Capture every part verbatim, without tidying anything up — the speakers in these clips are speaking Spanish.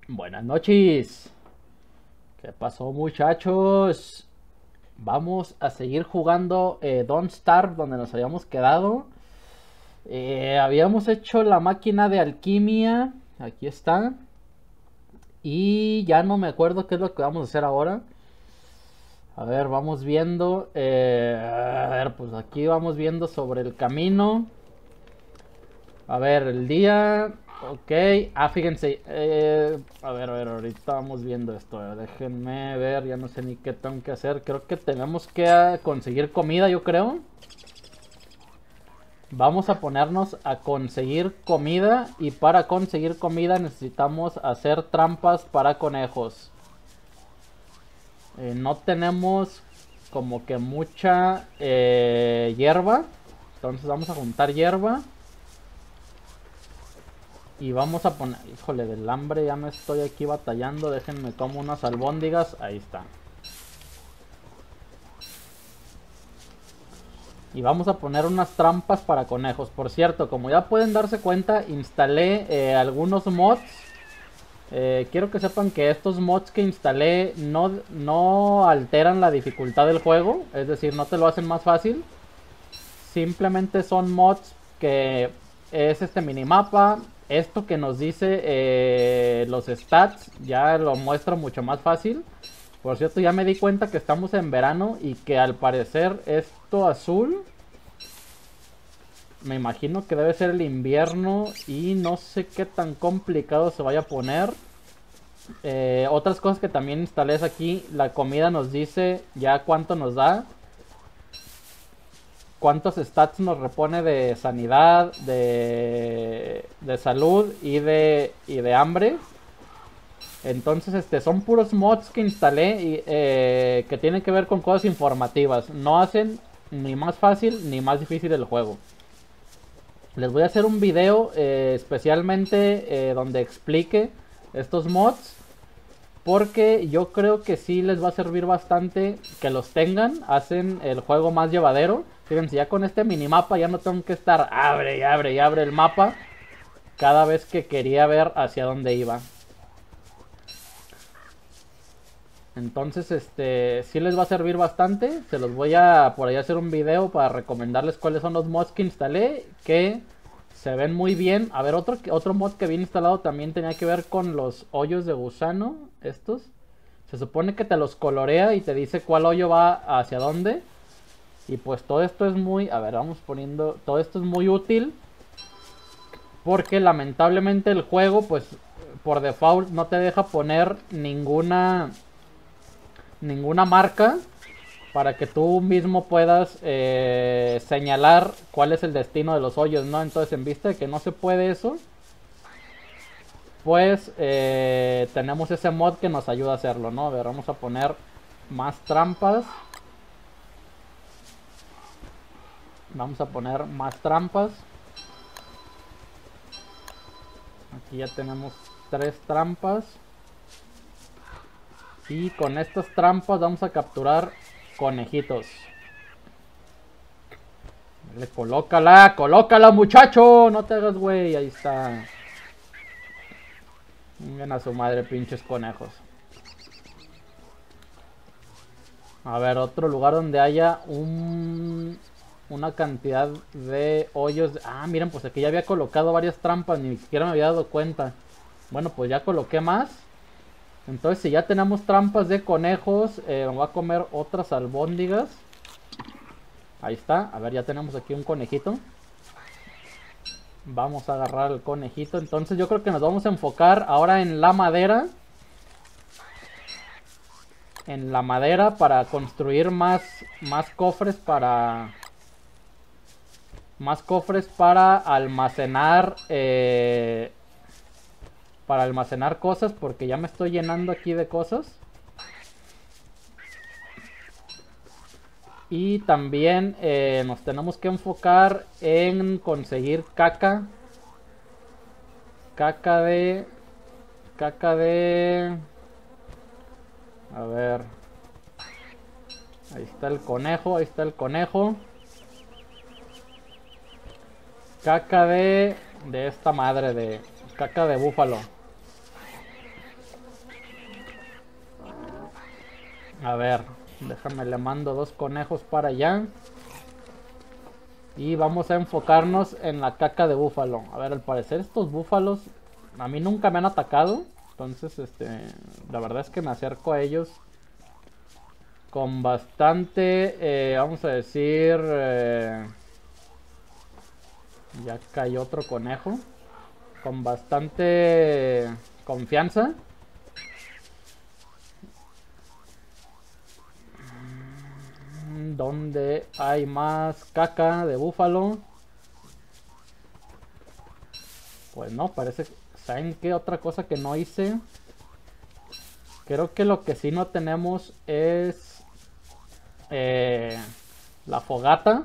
Buenas noches. ¿Qué pasó, muchachos? Vamos a seguir jugando eh, Don't Starve donde nos habíamos quedado. Eh, habíamos hecho la máquina de alquimia. Aquí está. Y ya no me acuerdo qué es lo que vamos a hacer ahora. A ver, vamos viendo. eh, a ver, pues aquí vamos viendo sobre el camino. A ver, el día. Ok. Ah, fíjense. eh, a ver, a ver, ahorita vamos viendo esto. a ver, déjenme ver. Ya no sé ni qué tengo que hacer. Creo que tenemos que ah, conseguir comida, yo creo. Vamos a ponernos a conseguir comida. Y para conseguir comida necesitamos hacer trampas para conejos. Eh, no tenemos como que mucha eh, hierba. Entonces vamos a juntar hierba. Y vamos a poner... Híjole, del hambre ya me estoy aquí batallando. Déjenme como unas albóndigas. Ahí está. Y vamos a poner unas trampas para conejos. Por cierto, como ya pueden darse cuenta, instalé eh, algunos mods. Eh, quiero que sepan que estos mods que instalé no, no alteran la dificultad del juego. Es decir, no te lo hacen más fácil. Simplemente son mods que es este minimapa. Esto que nos dice eh, los stats ya lo muestra mucho más fácil. Por cierto, ya me di cuenta que estamos en verano y que al parecer esto azul, me imagino que debe ser el invierno y no sé qué tan complicado se vaya a poner. Eh, otras cosas que también instalé es aquí, la comida nos dice ya cuánto nos da. Cuántos stats nos repone de sanidad, de, de salud y de, y de hambre. Entonces, este, son puros mods que instalé y eh, que tienen que ver con cosas informativas. No hacen ni más fácil ni más difícil el juego. Les voy a hacer un video eh, especialmente eh, donde explique estos mods. Porque yo creo que sí les va a servir bastante que los tengan. Hacen el juego más llevadero. Fíjense, ya con este minimapa ya no tengo que estar abre y abre y abre el mapa cada vez que quería ver hacia dónde iba. Entonces, este, sí les va a servir bastante. Se los voy a por ahí hacer un video para recomendarles cuáles son los mods que instalé, que se ven muy bien. A ver, otro, otro mod que había instalado también tenía que ver con los hoyos de gusano, estos. Se supone que te los colorea y te dice cuál hoyo va hacia dónde. Y pues todo esto es muy... A ver, vamos poniendo... Todo esto es muy útil. Porque lamentablemente el juego, pues, por default no te deja poner ninguna... Ninguna marca para que tú mismo puedas eh, señalar cuál es el destino de los hoyos, ¿no? Entonces, en vista de que no se puede eso, pues eh, tenemos ese mod que nos ayuda a hacerlo, ¿no? A ver, vamos a poner más trampas. Vamos a poner más trampas. Aquí ya tenemos tres trampas. Y con estas trampas vamos a capturar conejitos. Le colócala, colócala, muchacho. No te hagas güey, ahí está. Vengan a su madre, pinches conejos. A ver, otro lugar donde haya un... una cantidad de hoyos. Ah, miren, pues aquí ya había colocado varias trampas, ni siquiera me había dado cuenta. Bueno, pues ya coloqué más. Entonces, si ya tenemos trampas de conejos, eh, me voy a comer otras albóndigas. Ahí está. A ver, ya tenemos aquí un conejito. Vamos a agarrar el conejito. Entonces, yo creo que nos vamos a enfocar ahora en la madera. En la madera para construir más, más cofres para... Más cofres para almacenar... Eh, para almacenar cosas, porque ya me estoy llenando aquí de cosas. Y también eh, nos tenemos que enfocar en conseguir caca. Caca de... Caca de... A ver. Ahí está el conejo, ahí está el conejo. Caca de... De esta madre de... Caca de búfalo. A ver, déjame, le mando dos conejos para allá. Y vamos a enfocarnos en la caca de búfalo. A ver, al parecer estos búfalos a mí nunca me han atacado. Entonces, este, la verdad es que me acerco a ellos con bastante, eh, vamos a decir... Eh, ya cayó otro conejo. Con bastante confianza. ¿Dónde hay más caca de búfalo? Pues no, parece... ¿Saben qué? Otra cosa que no hice. Creo que lo que sí no tenemos es... Eh, la fogata.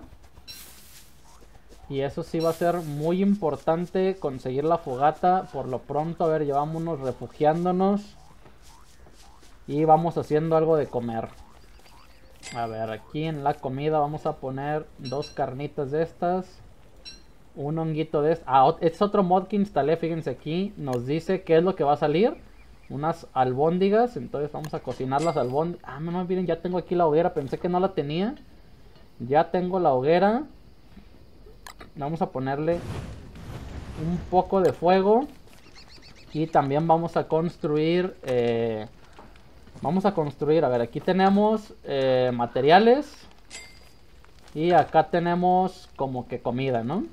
Y eso sí va a ser muy importante conseguir la fogata. Por lo pronto, a ver, llevámonos refugiándonos. Y vamos haciendo algo de comer. A ver, aquí en la comida vamos a poner dos carnitas de estas. Un honguito de estas. Ah, es otro mod que instalé, fíjense aquí. Nos dice qué es lo que va a salir. Unas albóndigas. Entonces vamos a cocinar las albóndigas. Ah, no, no, miren, ya tengo aquí la hoguera. Pensé que no la tenía. Ya tengo la hoguera. Vamos a ponerle un poco de fuego. Y también vamos a construir... Eh, vamos a construir, a ver, aquí tenemos eh, materiales. Y acá tenemos como que comida, ¿no?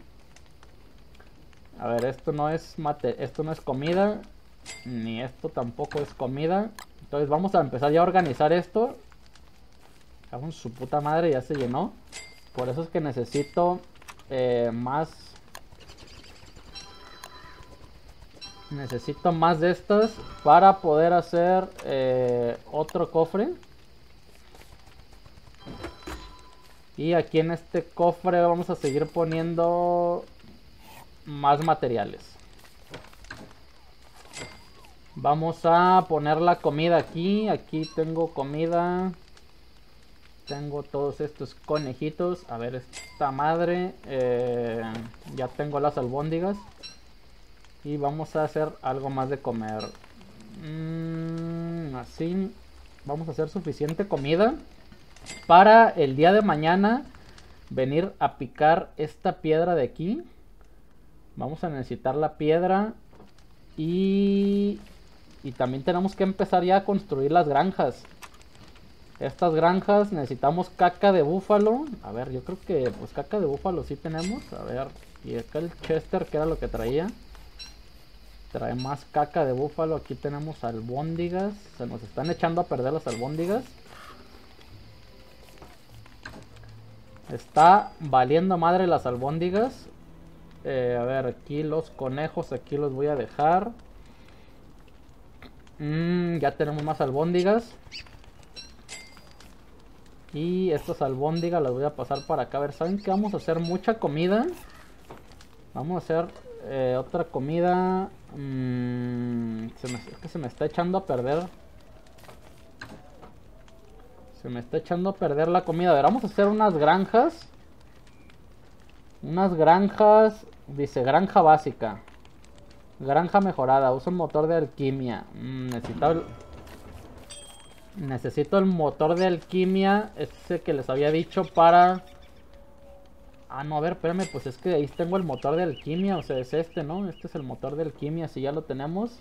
A ver, esto no es mate, esto no es comida. Ni esto tampoco es comida. Entonces vamos a empezar ya a organizar esto. Vamos, su puta madre, ya se llenó. Por eso es que necesito eh, más. Necesito más de estas para poder hacer eh, otro cofre. Y aquí en este cofre vamos a seguir poniendo más materiales. Vamos a poner la comida aquí. Aquí tengo comida. Tengo todos estos conejitos. A ver, esta madre. Eh, ya tengo las albóndigas. Y vamos a hacer algo más de comer. Mm, así. Vamos a hacer suficiente comida para el día de mañana venir a picar esta piedra de aquí. Vamos a necesitar la piedra. Y, y también tenemos que empezar ya a construir las granjas. Estas granjas necesitamos caca de búfalo. A ver, yo creo que pues caca de búfalo sí tenemos. A ver, y acá el Chester, que era lo que traía. Trae más caca de búfalo. Aquí tenemos albóndigas. Se nos están echando a perder las albóndigas. Está valiendo madre las albóndigas. Eh, a ver, aquí los conejos, aquí los voy a dejar. Mm, ya tenemos más albóndigas. Y estas albóndigas las voy a pasar para acá. A ver, ¿saben qué? Vamos a hacer mucha comida. Vamos a hacer eh, otra comida. Mm, se me, es que se me está echando a perder. Se me está echando a perder la comida. A ver, vamos a hacer unas granjas. Unas granjas. Dice granja básica. Granja mejorada. Usa un motor de alquimia. Mm, necesito el... Necesito el motor de alquimia. Ese que les había dicho para... Ah, no, a ver, espérame. Pues es que ahí tengo el motor de alquimia. O sea, es este, ¿no? Este es el motor de alquimia. Si ya lo tenemos.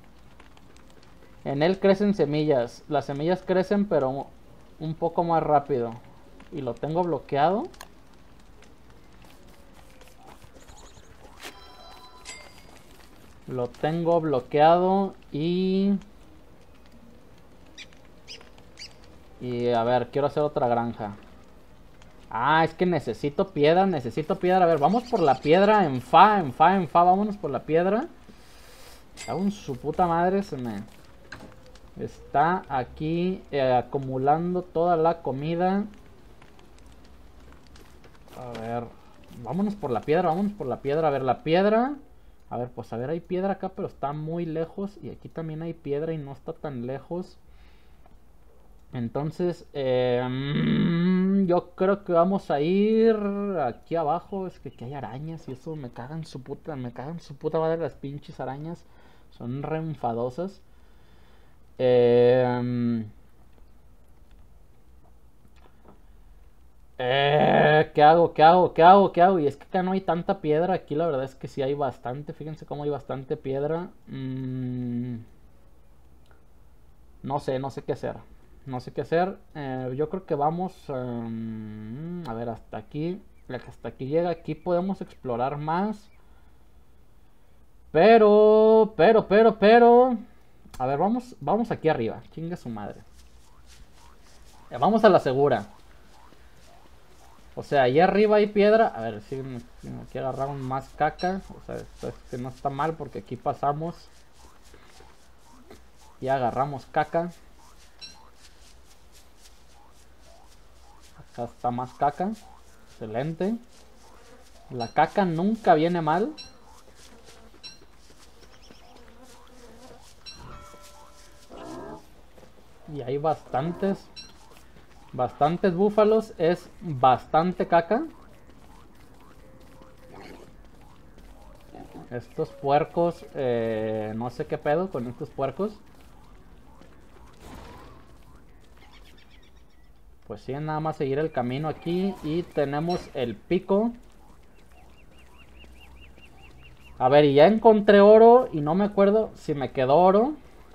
En él crecen semillas. Las semillas crecen pero un poco más rápido. Y lo tengo bloqueado. Lo tengo bloqueado y... Y a ver, quiero hacer otra granja. Ah, es que necesito piedra, necesito piedra. A ver, vamos por la piedra en fa, en fa, en fa. Vámonos por la piedra. Aún su puta madre se me... Está aquí eh, acumulando toda la comida. A ver, vámonos por la piedra, vámonos por la piedra. A ver, la piedra... A ver, pues a ver, hay piedra acá, pero está muy lejos. Y aquí también hay piedra y no está tan lejos. Entonces, eh, mmm, yo creo que vamos a ir aquí abajo. Es que aquí hay arañas y eso me cagan su puta, me cagan su puta madre las pinches arañas. Son re enfadosas. Eh, Eh, ¿qué hago? ¿Qué hago? ¿Qué hago? ¿Qué hago? Y es que acá no hay tanta piedra. Aquí la verdad es que sí hay bastante. Fíjense cómo hay bastante piedra. Mm, no sé, no sé qué hacer. No sé qué hacer. Eh, yo creo que vamos... um, a ver, hasta aquí. Hasta aquí llega. Aquí podemos explorar más. Pero, pero, pero, pero... A ver, vamos, vamos aquí arriba. Chinga su madre. Eh, vamos a la segura. O sea, ahí arriba hay piedra. A ver, si aquí agarraron más caca. O sea, esto es que no está mal porque aquí pasamos. Y agarramos caca. Acá está más caca. Excelente. La caca nunca viene mal. Y hay bastantes. Bastantes búfalos. Es bastante caca. Estos puercos. Eh, no sé qué pedo con estos puercos. Pues sí, nada más seguir el camino aquí. Y tenemos el pico. A ver, y ya encontré oro. Y no me acuerdo si me quedó oro.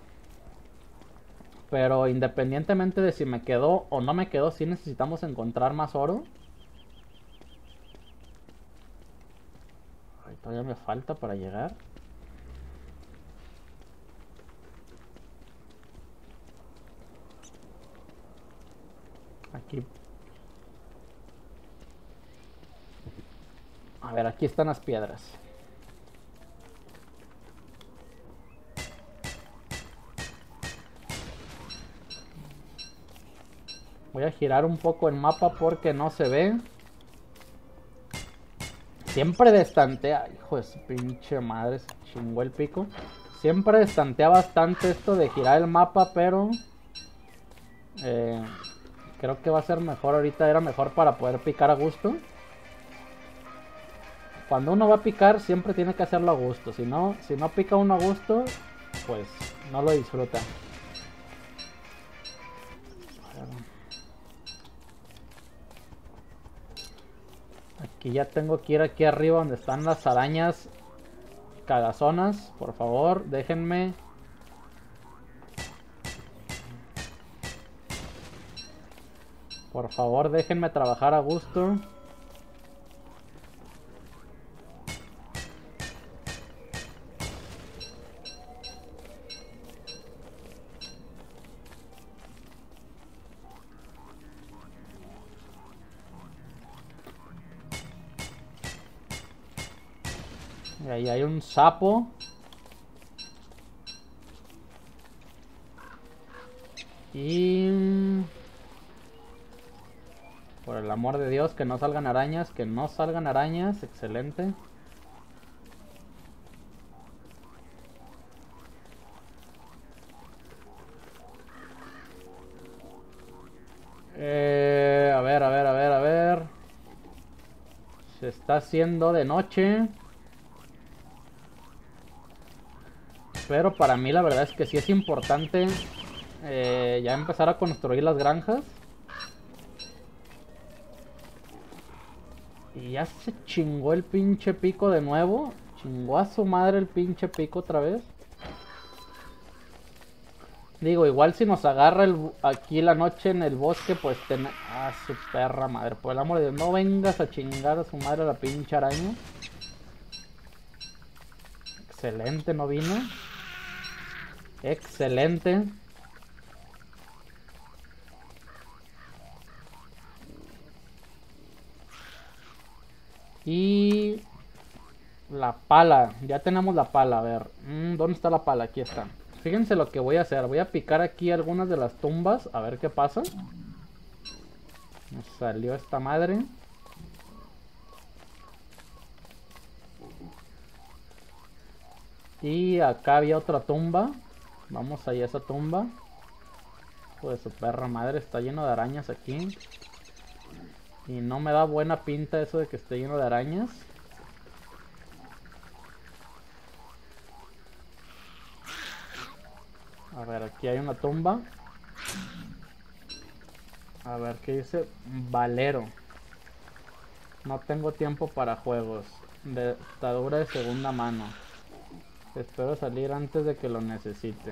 Pero independientemente de si me quedó o no me quedó, sí necesitamos encontrar más oro. Ay, todavía me falta para llegar. Aquí. A ver, aquí están las piedras. Voy a girar un poco el mapa porque no se ve. Siempre destantea. Hijo de su pinche madre, se chingó el pico. Siempre destantea bastante esto de girar el mapa, pero... Eh, creo que va a ser mejor. Ahorita era mejor para poder picar a gusto. Cuando uno va a picar siempre tiene que hacerlo a gusto. Si no, si no pica uno a gusto, pues no lo disfruta. Aquí ya tengo que ir aquí arriba donde están las arañas cagazonas. Por favor, déjenme. Por favor, déjenme trabajar a gusto. Y ahí hay un sapo. Y... por el amor de Dios, que no salgan arañas. Que no salgan arañas. Excelente. Eh, a ver, a ver, a ver, a ver. Se está haciendo de noche. Pero para mí la verdad es que sí es importante eh, ya empezar a construir las granjas. Y ya se chingó el pinche pico de nuevo. Chingó a su madre el pinche pico otra vez. Digo, igual si nos agarra el, aquí la noche en el bosque, pues ten... ah, su perra madre. Por el amor de Dios, no vengas a chingar a su madre la pinche araña. Excelente, no vino. Excelente. Y... la pala. Ya tenemos la pala. A ver. Mmm, ¿dónde está la pala? Aquí está. Fíjense lo que voy a hacer. Voy a picar aquí algunas de las tumbas. A ver qué pasa. Nos salió esta madre. Y acá había otra tumba. Vamos allá a esa tumba. Hijo de su perra madre. Está lleno de arañas aquí. Y no me da buena pinta eso de que esté lleno de arañas. A ver, aquí hay una tumba. A ver, ¿qué dice? Valero. No tengo tiempo para juegos. Dentadura de segunda mano. Espero salir antes de que lo necesite.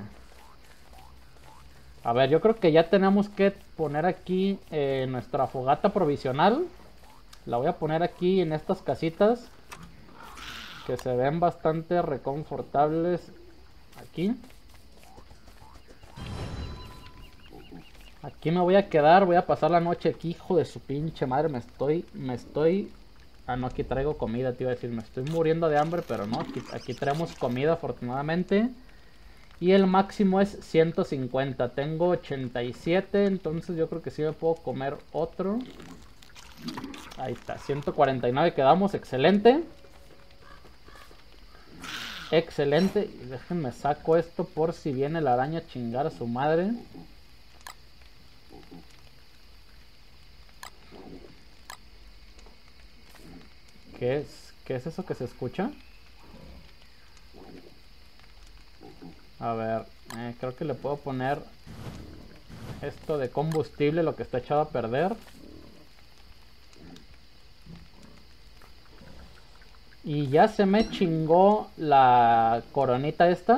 A ver, yo creo que ya tenemos que poner aquí eh, nuestra fogata provisional. La voy a poner aquí en estas casitas que se ven bastante reconfortables aquí. Aquí me voy a quedar, voy a pasar la noche aquí, hijo de su pinche madre, me estoy, me estoy... Ah, no, aquí traigo comida, te iba a decir, me estoy muriendo de hambre, pero no, aquí, aquí traemos comida afortunadamente. Y el máximo es ciento cincuenta, tengo ochenta y siete, entonces yo creo que sí me puedo comer otro. Ahí está, ciento cuarenta y nueve quedamos, excelente. Excelente, y déjenme saco esto por si viene la araña a chingar a su madre. ¿Qué es? ¿Qué es eso que se escucha? A ver, eh, creo que le puedo poner esto de combustible, lo que está echado a perder. Y ya se me chingó la coronita esta.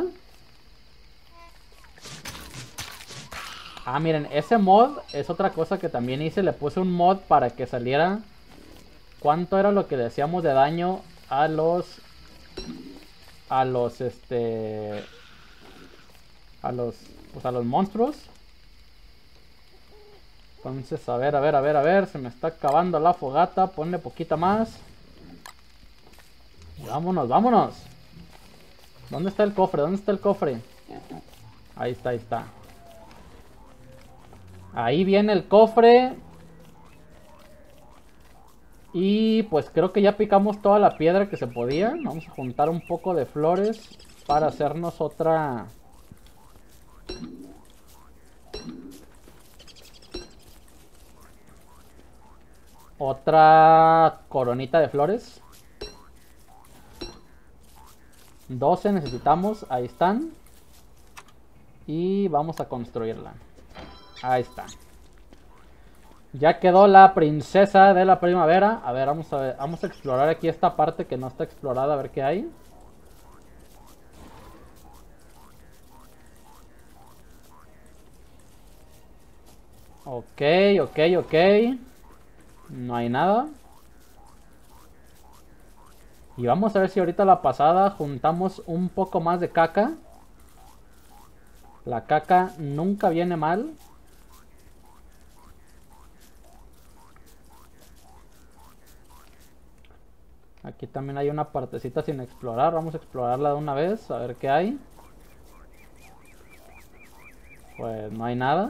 Ah, miren, ese mod es otra cosa que también hice. Le puse un mod para que saliera cuánto era lo que le hacíamos de daño a los... A los, este... A los... Pues a los monstruos. Entonces, a ver, a ver, a ver, a ver. Se me está acabando la fogata. Ponle poquita más. Vámonos, vámonos. ¿Dónde está el cofre? ¿Dónde está el cofre? Ahí está, ahí está. Ahí viene el cofre. Y pues creo que ya picamos toda la piedra que se podía. Vamos a juntar un poco de flores para hacernos otra... Otra coronita de flores. doce necesitamos, ahí están. Y vamos a construirla. Ahí está. Ya quedó la princesa de la primavera. A ver, vamos a ver, vamos a explorar aquí esta parte que no está explorada, a ver qué hay. Ok, ok, ok. No hay nada. Y vamos a ver si ahorita la pasada juntamos un poco más de caca. La caca nunca viene mal. Aquí también hay una partecita sin explorar. Vamos a explorarla de una vez, a ver qué hay. Pues no hay nada.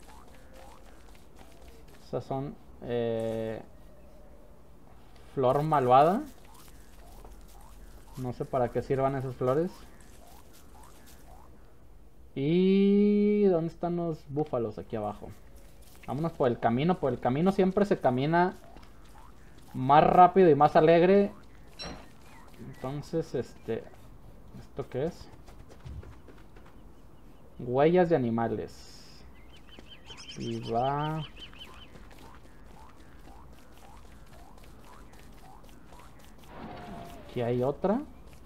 Esas son eh, flor malvada. No sé para qué sirvan esas flores. ¿Y dónde están los búfalos? Aquí abajo. Vámonos por el camino. Por el camino siempre se camina más rápido y más alegre. Entonces, este... ¿Esto qué es? Huellas de animales. Y va... Aquí hay otra.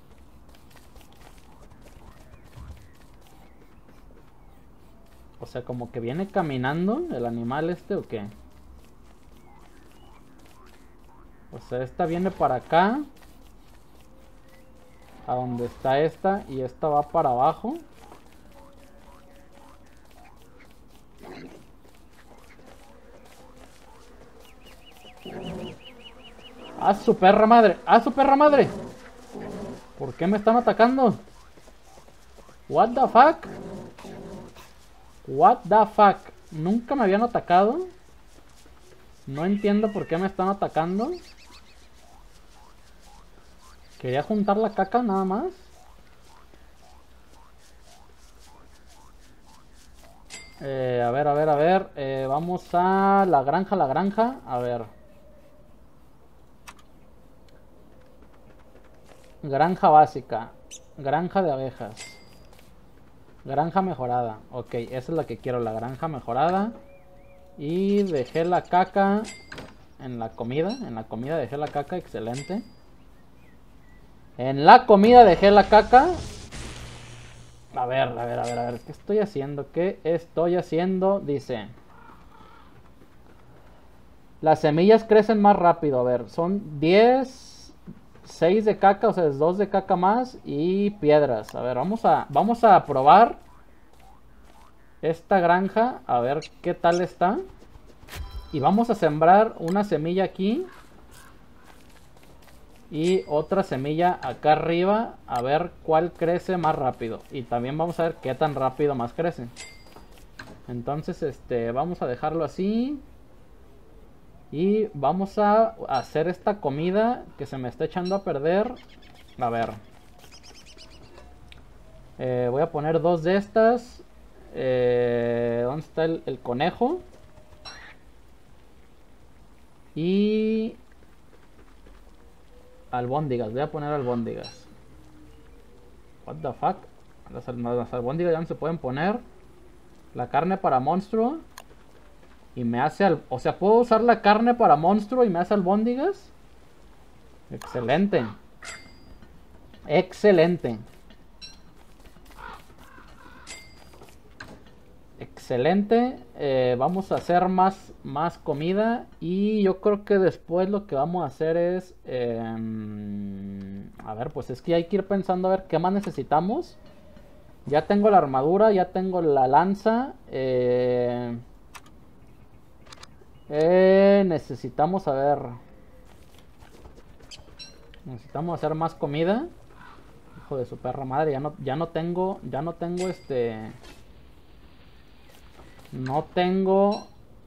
O sea, como que viene caminando el animal este o qué. O sea, esta viene para acá. A donde está esta. Y esta va para abajo. ¡Ah, su perra madre! ¡Ah, su perra madre! ¿Por qué me están atacando? What the fuck? What the fuck? Nunca me habían atacado. No entiendo por qué me están atacando. Quería juntar la caca nada más. Eh, a ver, a ver, a ver. Eh, vamos a la granja, la granja. A ver. Granja básica. Granja de abejas. Granja mejorada. Ok, esa es la que quiero, la granja mejorada. Y dejé la caca en la comida. En la comida dejé la caca, excelente. En la comida dejé la caca. A ver, a ver, a ver, a ver. ¿Qué estoy haciendo? ¿Qué estoy haciendo? Dice... Las semillas crecen más rápido. A ver, son diez, seis de caca, o sea, es dos de caca más y piedras. A ver, vamos a, vamos a probar esta granja, a ver qué tal está. Y vamos a sembrar una semilla aquí y otra semilla acá arriba, a ver cuál crece más rápido. Y también vamos a ver qué tan rápido más crece. Entonces, este, vamos a dejarlo así. Y vamos a hacer esta comida que se me está echando a perder. A ver. Eh, voy a poner dos de estas. Eh, ¿Dónde está el, el conejo? Y... albóndigas. Voy a poner albóndigas. What the fuck. Las, las albóndigas ya no se pueden poner. La carne para monstruo. Y me hace... Al... O sea, ¿puedo usar la carne para monstruo y me hace albóndigas? Excelente. Excelente. Excelente. Eh, vamos a hacer más, más comida. Y yo creo que después lo que vamos a hacer es... Eh, a ver, pues es que hay que ir pensando a ver qué más necesitamos. Ya tengo la armadura, ya tengo la lanza. Eh... Eh, necesitamos, a ver... Necesitamos hacer más comida. Hijo de su perra madre, ya no, ya no tengo, ya no tengo este... No tengo...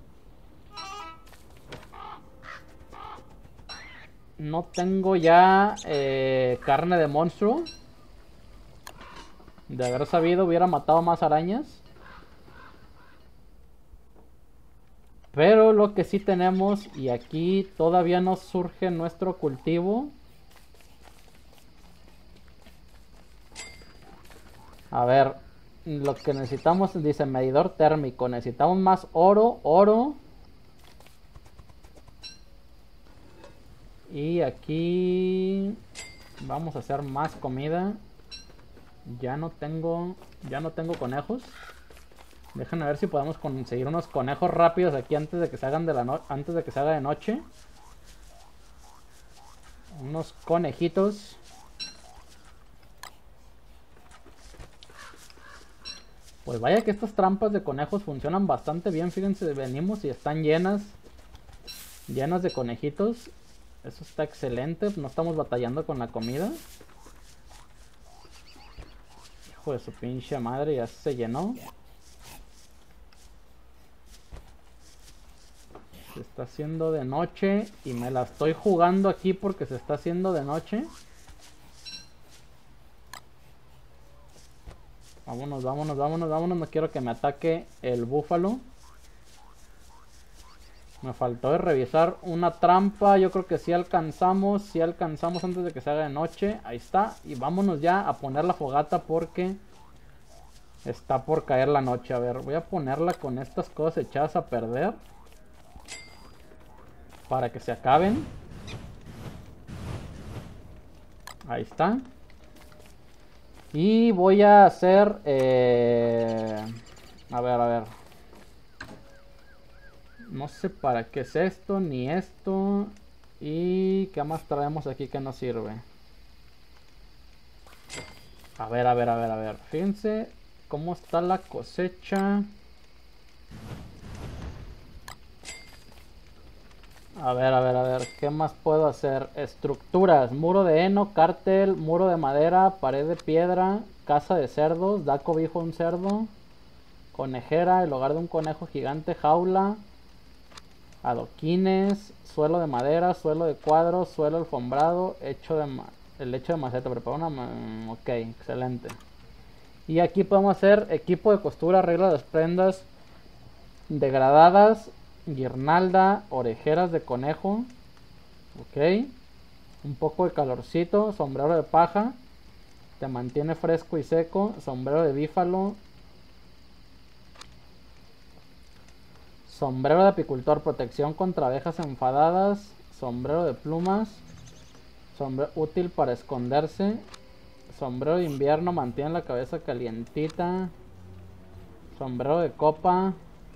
No tengo ya eh, carne de monstruo. De haber sabido hubiera matado más arañas. Pero lo que sí tenemos, y aquí todavía no surge nuestro cultivo. A ver, lo que necesitamos, dice medidor térmico. Necesitamos más oro, oro. Y aquí vamos a hacer más comida. Ya no tengo, ya no tengo conejos. Déjenme ver si podemos conseguir unos conejos rápidos aquí antes de que se hagan de la no antes de que se haga de noche. Unos conejitos. Pues vaya que estas trampas de conejos funcionan bastante bien. Fíjense, venimos y están llenas. Llenas de conejitos. Eso está excelente. No estamos batallando con la comida. Hijo de su pinche madre, ya se llenó. Se está haciendo de noche y me la estoy jugando aquí porque se está haciendo de noche. Vámonos, vámonos, vámonos, vámonos. No quiero que me ataque el búfalo. Me faltó de revisar una trampa. Yo creo que sí alcanzamos. Sí alcanzamos antes de que se haga de noche. Ahí está. Y vámonos ya a poner la fogata porque está por caer la noche. A ver, voy a ponerla con estas cosas echadas a perder para que se acaben. Ahí está. Y voy a hacer... Eh... A ver, a ver. No sé para qué es esto, ni esto. Y ¿qué más traemos aquí que nos sirve? A ver, a ver, a ver, a ver. Fíjense cómo está la cosecha. A ver, a ver, a ver. ¿Qué más puedo hacer? Estructuras. Muro de heno, cártel, muro de madera, pared de piedra, casa de cerdos, da cobijo a un cerdo, conejera, el hogar de un conejo gigante, jaula, adoquines, suelo de madera, suelo de cuadros, suelo alfombrado, hecho de ma el lecho de maceta, prepara una... Ok, excelente. Y aquí podemos hacer equipo de costura, arreglo de las prendas degradadas, guirnalda, orejeras de conejo. Ok. Un poco de calorcito, sombrero de paja, te mantiene fresco y seco, sombrero de bífalo, Sombrero de apicultor, protección contra abejas enfadadas. Sombrero de plumas. Sombrero útil para esconderse. Sombrero de invierno, mantiene la cabeza calientita. Sombrero de copa.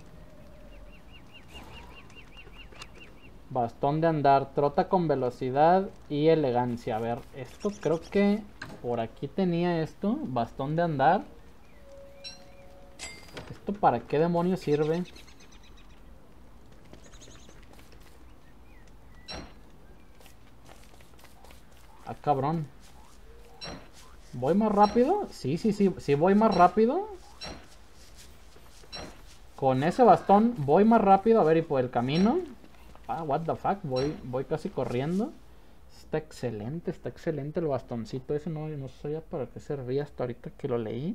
Bastón de andar, trota con velocidad y elegancia. A ver, esto creo que por aquí tenía esto. Bastón de andar. ¿Esto para qué demonios sirve? Ah, cabrón. ¿Voy más rápido? Sí, sí, sí, sí voy más rápido. Con ese bastón voy más rápido. A ver, y por el camino. Ah, what the fuck, voy, voy casi corriendo. Está excelente, está excelente el bastoncito ese. No, no sabía para qué servía hasta ahorita que lo leí.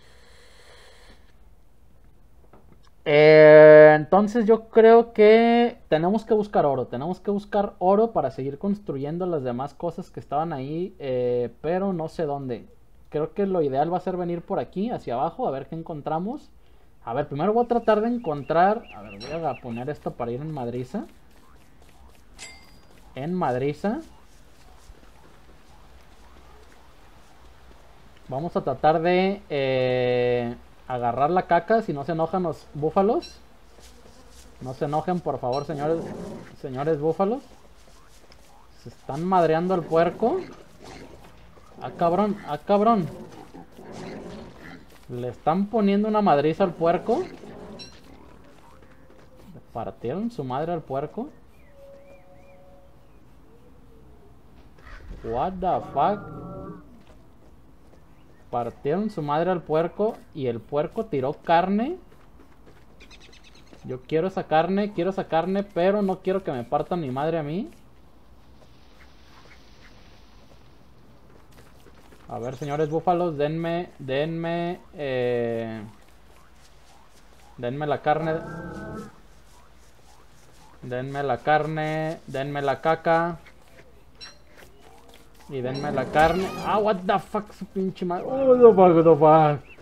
Eh, entonces yo creo que tenemos que buscar oro. Tenemos que buscar oro para seguir construyendo las demás cosas que estaban ahí. Eh, pero no sé dónde. Creo que lo ideal va a ser venir por aquí, hacia abajo, a ver qué encontramos. A ver, primero voy a tratar de encontrar... A ver, voy a poner esto para ir en madriza. En madriza. Vamos a tratar de eh, agarrar la caca si no se enojan los búfalos. No se enojen, por favor, señores, señores búfalos. Se están madreando al puerco. Ah, cabrón, ah, cabrón. Le están poniendo una madriza al puerco. Le partieron su madre al puerco. What the fuck. Partieron su madre al puerco y el puerco tiró carne. Yo quiero esa carne, quiero esa carne, pero no quiero que me partan mi madre a mí. A ver, señores búfalos, denme, denme, eh, denme la carne. Denme la carne, denme la caca. Y denme la carne. Ah, what the fuck, su pinche madre. Oh, the fuck, the fuck.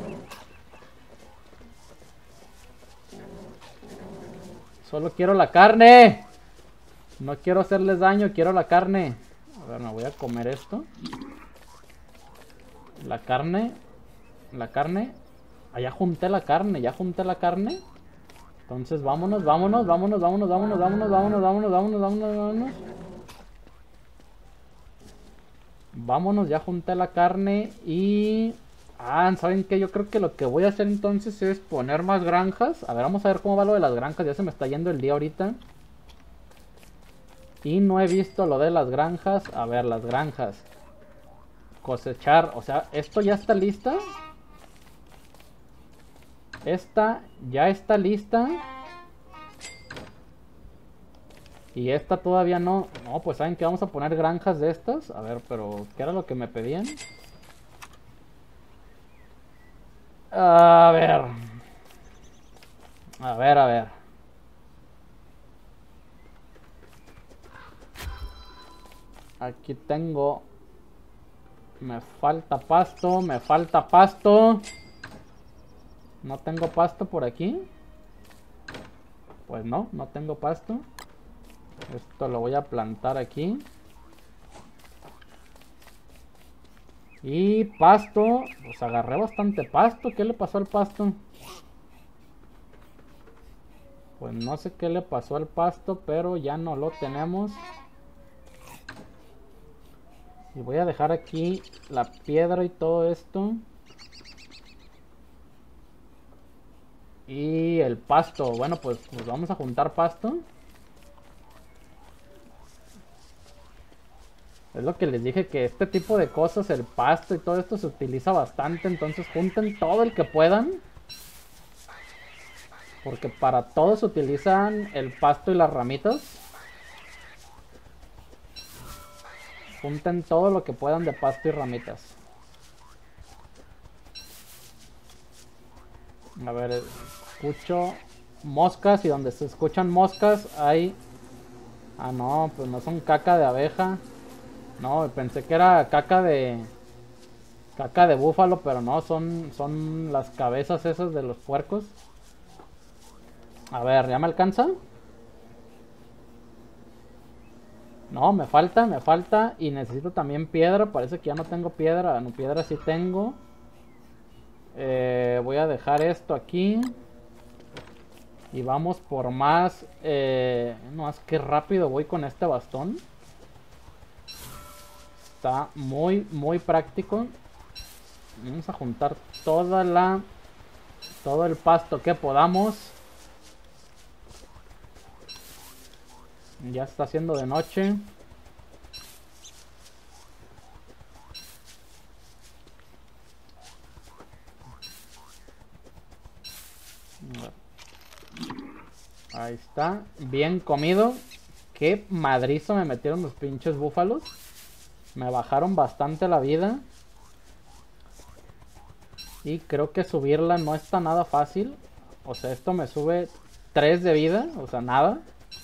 Solo quiero la carne. No quiero hacerles daño, quiero la carne. A ver, me voy a comer esto. La carne. La carne. Ah, ya junté la carne, ya junté la carne. Entonces vámonos, vámonos, vámonos, vámonos, vámonos, vámonos, vámonos, vámonos, vámonos, vámonos, vámonos. Vámonos, ya junté la carne y... Ah, ¿saben qué? Yo creo que lo que voy a hacer entonces es poner más granjas. A ver, vamos a ver cómo va lo de las granjas. Ya se me está yendo el día ahorita. Y no he visto lo de las granjas. A ver, las granjas. Cosechar, o sea, ¿esto ya está lista? Esta ya está lista. Y esta todavía no. No, pues saben que vamos a poner granjas de estas. A ver, pero ¿qué era lo que me pedían? A ver. A ver, a ver. Aquí tengo. Me falta pasto, me falta pasto. ¿No tengo pasto por aquí? Pues no, no tengo pasto. Esto lo voy a plantar aquí. Y pasto. Pues agarré bastante pasto. ¿Qué le pasó al pasto? Pues no sé qué le pasó al pasto, pero ya no lo tenemos. Y voy a dejar aquí la piedra y todo esto. Y el pasto. Bueno, pues, pues vamos a juntar pasto. Es lo que les dije, que este tipo de cosas, el pasto y todo esto se utiliza bastante. Entonces junten todo el que puedan. Porque para todo se utilizan el pasto y las ramitas. Junten todo lo que puedan de pasto y ramitas. A ver, escucho moscas y donde se escuchan moscas hay... Ah, no, pues no son caca de abeja. No, pensé que era caca de... Caca de búfalo, pero no, son, son las cabezas esas de los puercos. A ver, ¿ya me alcanza? No, me falta, me falta. Y necesito también piedra. Parece que ya no tengo piedra. No, piedra sí tengo. Eh, voy a dejar esto aquí. Y vamos por más. Eh, no, es que rápido voy con este bastón. Está muy, muy práctico. Vamos a juntar toda la... todo el pasto que podamos. Ya está haciendo de noche. Ahí está. Bien comido. Qué madrizo me metieron los pinches búfalos. Me bajaron bastante la vida. Y creo que subirla no está nada fácil. O sea, esto me sube tres de vida. O sea, nada.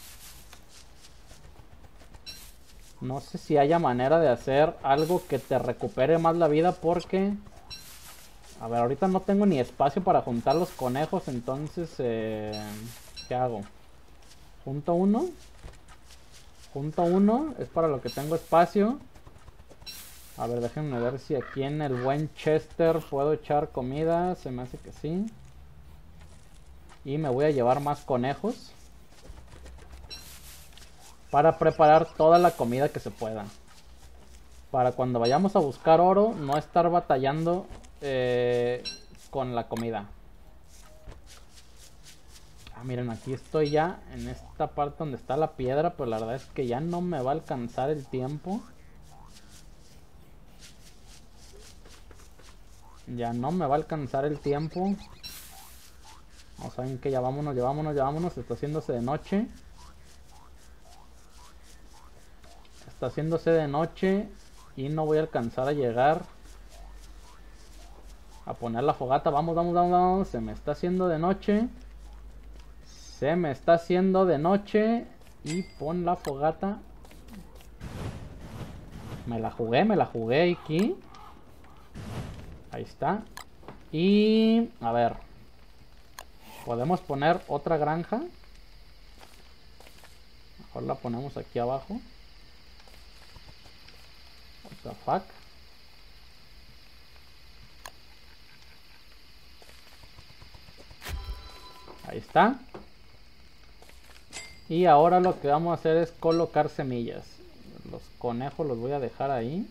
No sé si haya manera de hacer algo que te recupere más la vida porque... A ver, ahorita no tengo ni espacio para juntar los conejos, entonces... Eh, ¿qué hago? Junto uno. Junto uno, es para lo que tengo espacio. A ver, déjenme ver si aquí en el buen Chester puedo echar comida. Se me hace que sí. Y me voy a llevar más conejos. Para preparar toda la comida que se pueda. Para cuando vayamos a buscar oro, no estar batallando eh, con la comida. Ah, miren, aquí estoy ya en esta parte donde está la piedra, pero la verdad es que ya no me va a alcanzar el tiempo. Ya no me va a alcanzar el tiempo. No saben que ya vámonos, ya vámonos, ya vámonos. Está haciéndose de noche. Está haciéndose de noche y no voy a alcanzar a llegar a poner la fogata. Vamos, vamos, vamos, vamos. Se me está haciendo de noche. Se me está haciendo de noche. Y pon la fogata. Me la jugué, me la jugué aquí. Ahí está. Y... a ver. Podemos poner otra granja. Mejor la ponemos aquí abajo. What the fuck. Ahí está. Y ahora lo que vamos a hacer es colocar semillas. Los conejos los voy a dejar ahí.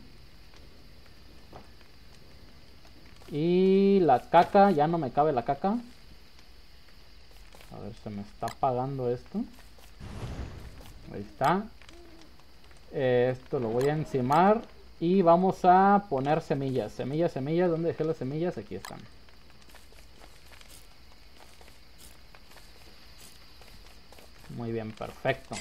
Y la caca, ya no me cabe la caca. A ver, se me está apagando esto. Ahí está. Eh, esto lo voy a encimar. Y vamos a poner semillas. Semillas, semillas. ¿Dónde dejé las semillas? Aquí están. Muy bien, perfecto.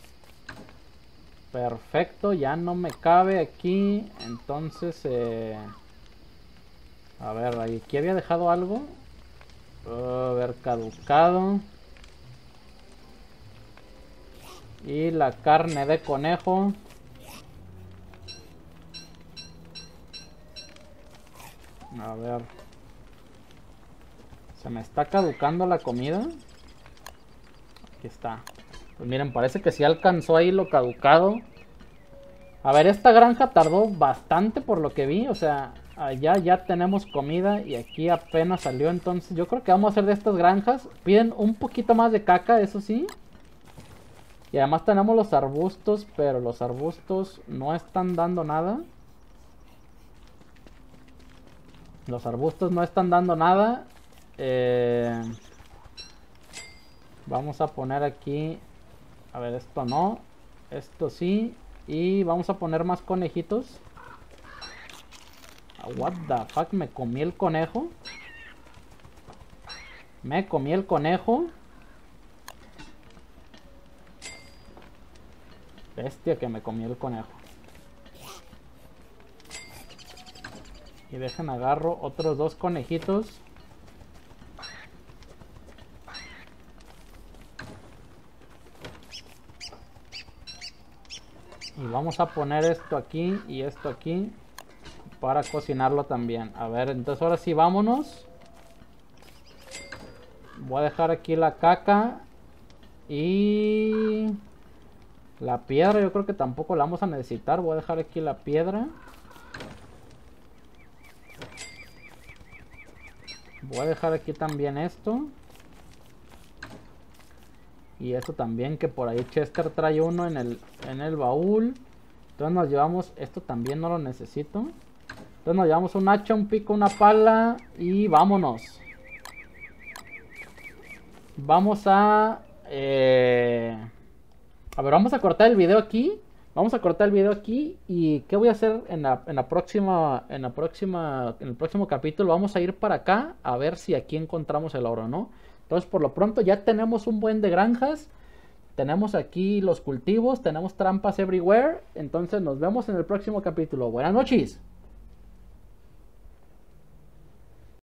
Perfecto, ya no me cabe aquí. Entonces, eh... a ver, aquí había dejado algo. Oh, haber caducado. Y la carne de conejo. A ver. Se me está caducando la comida. Aquí está. Pues miren, parece que sí alcanzó ahí lo caducado. A ver, esta granja tardó bastante por lo que vi. O sea, allá ya tenemos comida y aquí apenas salió. Entonces yo creo que vamos a hacer de estas granjas. Piden un poquito más de caca, eso sí. Y además tenemos los arbustos, pero los arbustos no están dando nada. Los arbustos no están dando nada. Eh... Vamos a poner aquí... A ver, esto no. Esto sí. Y vamos a poner más conejitos. What the fuck, me comí el conejo. Me comí el conejo. Bestia que me comí el conejo. Y dejen agarro otros dos conejitos. Y vamos a poner esto aquí y esto aquí para cocinarlo también. A ver, entonces ahora sí vámonos. Voy a dejar aquí la caca. Y... la piedra yo creo que tampoco la vamos a necesitar. Voy a dejar aquí la piedra. Voy a dejar aquí también esto. Y esto también, que por ahí Chester trae uno en el, en el baúl. Entonces nos llevamos... esto también no lo necesito. Entonces nos llevamos un hacha, un pico, una pala. Y vámonos. Vamos a... Eh... A ver, vamos a cortar el video aquí. Vamos a cortar el video aquí. ¿Y qué voy a hacer en la, en la próxima... En la próxima... En el próximo capítulo vamos a ir para acá. A ver si aquí encontramos el oro, ¿no? Entonces por lo pronto ya tenemos un buen de granjas. Tenemos aquí los cultivos. Tenemos trampas everywhere. Entonces nos vemos en el próximo capítulo. Buenas noches.